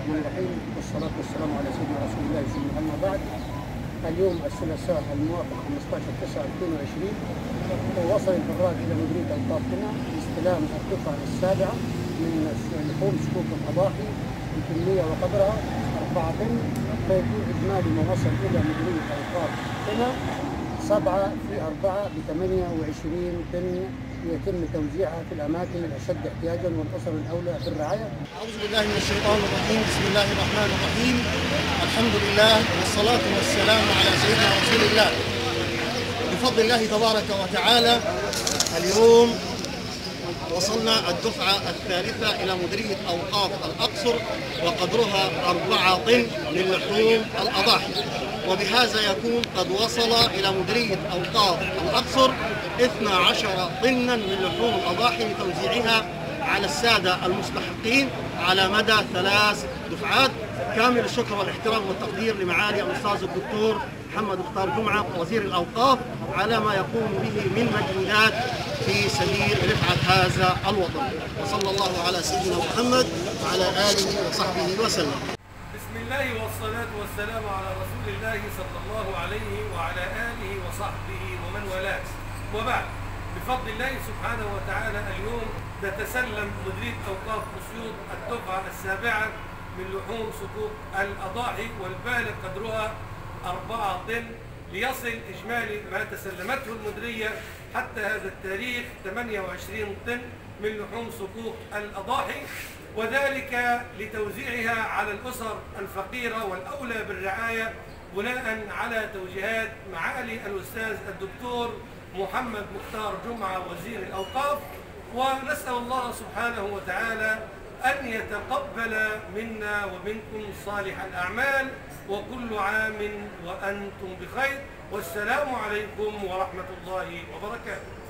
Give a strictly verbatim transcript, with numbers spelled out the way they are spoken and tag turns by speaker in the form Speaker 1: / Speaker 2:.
Speaker 1: الرحمن الرحيم، والصلاة والسلام على سيدنا رسول الله ثم أما بعد. اليوم الثلاثاء الموافق خمسة عشر تسعة ألفين وعشرين، ووصل البراد إلى مديرية أوقاف قنا لاستلام الدفعة السابعة من لحوم صكوك الأضاحي بكمية وقدرها أربعة طن، فيكون إجمالي ما وصل إلى مديرية أوقاف قنا سبعة في أربعة بثمانية وعشرين طن، يتم توزيعها في الأماكن الأشد احتياجا والأسر الأولى بالرعاية.
Speaker 2: أعوذ بالله من الشيطان الرجيم، بسم الله الرحمن الرحيم، الحمد لله والصلاة والسلام على سيدنا رسول الله. بفضل الله تبارك وتعالى اليوم وصلنا الدفعة الثالثة إلى مديرية أوقاف الأقصر وقدرها أربعة طن من لحوم الأضاحي، وبهذا يكون قد وصل إلى مديرية أوقاف الأقصر اثنا عشر طنا من لحوم الأضاحي لتوزيعها على السادة المستحقين على مدى ثلاث دفعات. كامل الشكر والاحترام والتقدير لمعالي الأستاذ الدكتور محمد مختار جمعة وزير الأوقاف على ما يقوم به من مجهودات في سبيل رفعة هذا الوطن، وصلى الله على سيدنا محمد وعلى آله وصحبه وسلم.
Speaker 3: بسم الله والصلاة والسلام على رسول الله صلى الله عليه وعلى آله وصحبه ومن والاه، وبعد. بفضل الله سبحانه وتعالى اليوم نتسلم مديرية أوقاف أسيوط الدفعة السابعة من لحوم صكوك الأضاحي، والبالغ قدرها أربعة طن، ليصل إجمالي ما تسلمته المديرية حتى هذا التاريخ ثمانية وعشرين طن من لحوم صكوك الأضاحي، وذلك لتوزيعها على الأسر الفقيرة والأولى بالرعاية بناء على توجيهات معالي الأستاذ الدكتور محمد مختار جمعة وزير الأوقاف. ونسأل الله سبحانه وتعالى أن يتقبل منا ومنكم صالح الأعمال، وكل عام وأنتم بخير، والسلام عليكم ورحمة الله وبركاته.